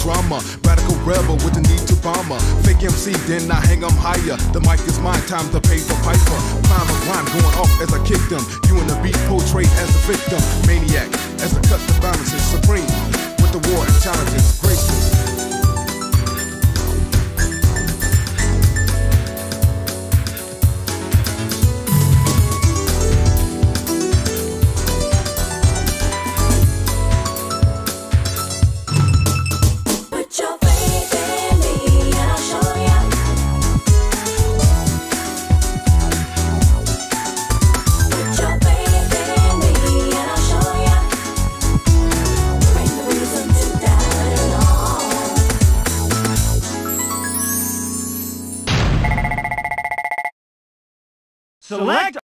drama. Radical rebel with the need to bomber. Fake MC, then I hang 'em higher. The mic is mine, time to pay for Piper. Climb a rhyme going off as I kick them. You and the beat portrayed as a victim. Maniac, as I cut the balances. Supreme, with the war and challenges. Graceful. Select